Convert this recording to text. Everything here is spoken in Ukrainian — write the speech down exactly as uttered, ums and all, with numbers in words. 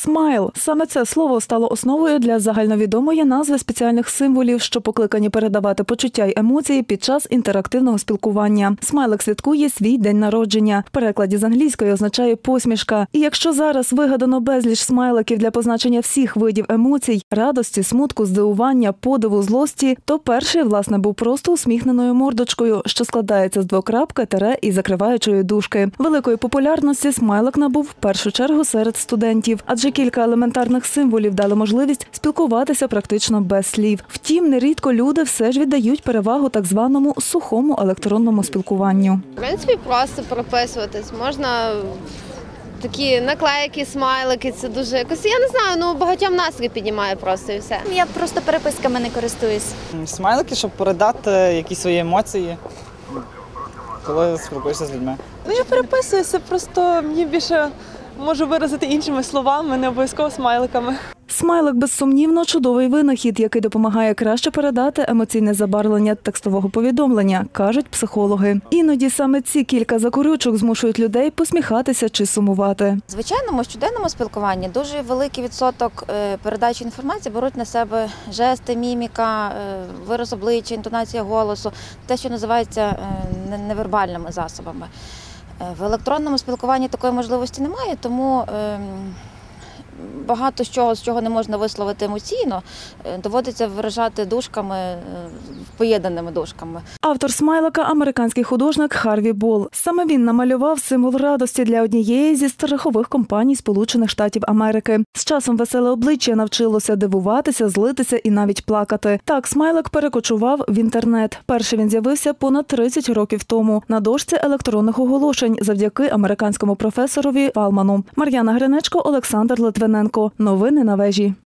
Смайл – саме це слово стало основою для загальновідомої назви спеціальних символів, що покликані передавати почуття й емоції під час інтерактивного спілкування. Смайлик святкує свій день народження. В перекладі з англійської означає «посмішка». І якщо зараз вигадано безліч смайликів для позначення всіх видів емоцій – радості, смутку, здивування, подиву, злості, то перший, власне, був просто усміхненою мордочкою, що складається з двокрапки, тире і закриваючої дужки. Великої популярності смайлик набув в першу чергу серед студентів, адже кілька елементарних символів дали можливість спілкуватися практично без слів. Втім, нерідко люди все ж віддають перевагу так званому сухому електронному спілкуванню. В принципі, просто переписуватись. Можна такі наклейки, смайлики, це дуже якось, я не знаю, ну багатьом настрій піднімає просто і все. Я просто переписками не користуюсь. Смайлики, щоб передати якісь свої емоції, коли спілкуєшся з людьми. Ну, я переписуюся, просто мені більше можу виразити іншими словами, не обов'язково смайликами. Смайлик, безсумнівно, чудовий винахід, який допомагає краще передати емоційне забарвлення текстового повідомлення, кажуть психологи. Іноді саме ці кілька закорючок змушують людей посміхатися чи сумувати. В звичайному щоденному спілкуванні дуже великий відсоток передачі інформації беруть на себе жести, міміка, вираз обличчя, інтонація голосу, те, що називається невербальними засобами. В електронному спілкуванні такої можливості немає, тому багато з чого, з чого не можна висловити емоційно, доводиться виражати дужками, поєднаними дужками. Автор смайлика – американський художник Харві Бол. Саме він намалював символ радості для однієї зі страхових компаній Сполучених Штатів Америки. З часом веселе обличчя навчилося дивуватися, злитися і навіть плакати. Так смайлик перекочував в інтернет. Перший він з'явився понад тридцять років тому на дошці електронних оголошень завдяки американському професорові Фалману. Мар'яна Гринечко, Олександр Литвиненко. Новини на вежі.